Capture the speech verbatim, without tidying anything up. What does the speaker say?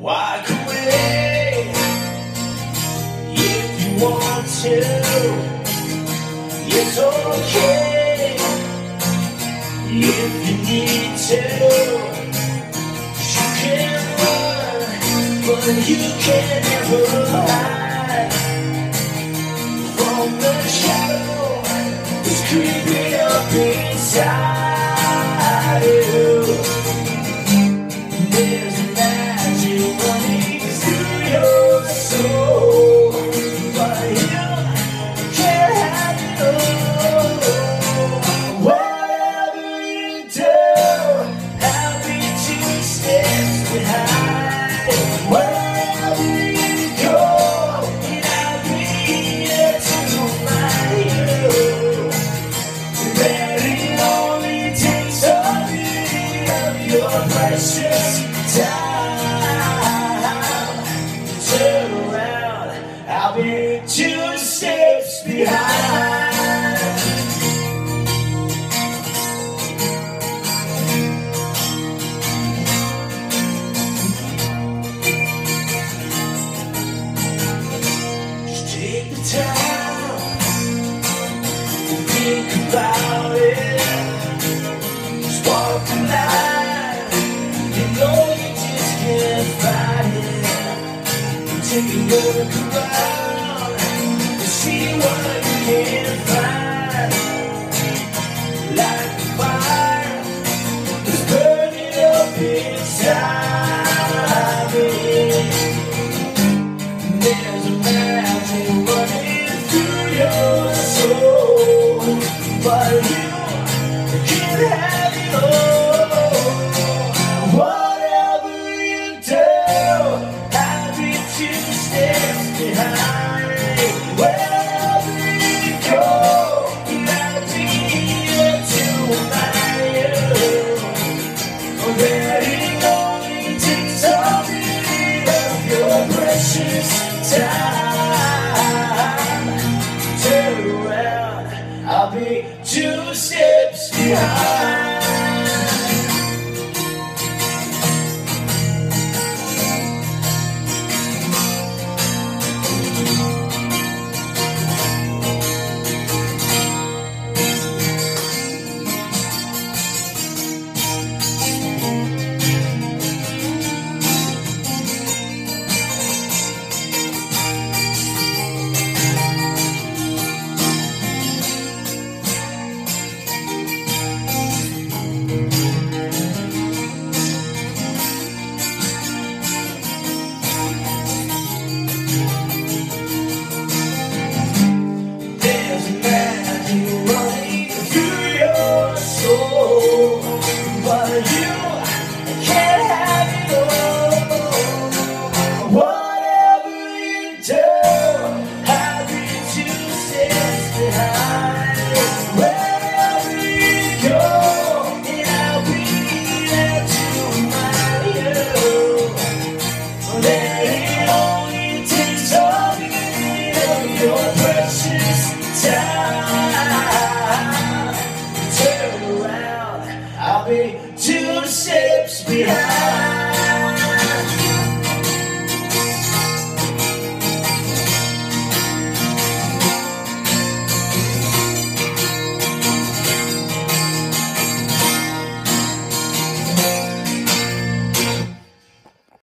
Walk away if you want to. It's okay if you need to. You can run, but you can never hide from the shadow that's creeping up inside you. There's magic running through your soul, but you can't have it all. Whatever you do, I'll be two steps behind. Wherever you go, and I'll be here to remind you that it only takes a bit of your precious time. Turn around, I'll be two steps behind. Just take the time to think about it. Just walk the line, you know you just can't fight it. Take a look around and see what you can find. Like the fire that's burning up inside me. There's a magic running through your soul, but you can't have it all. Whatever you do, I'll be two steps behind. Wherever you go, I'll be here to remind you that it only takes a bit of your precious time.